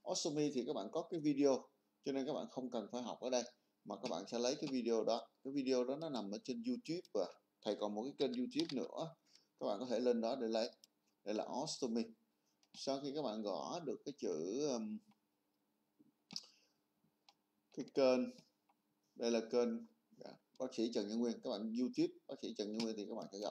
Ostomy thì các bạn có cái video, cho nên các bạn không cần phải học ở đây, mà các bạn sẽ lấy cái video đó. Cái video đó nó nằm ở trên YouTube, và thầy còn một cái kênh YouTube nữa, các bạn có thể lên đó để lấy. Đây là Ostomy. Sau khi các bạn gõ được cái chữ cái kênh, đây là kênh bác sĩ Trần Nhân Nguyên, các bạn YouTube bác sĩ Trần Nhân Nguyên thì các bạn sẽ gặp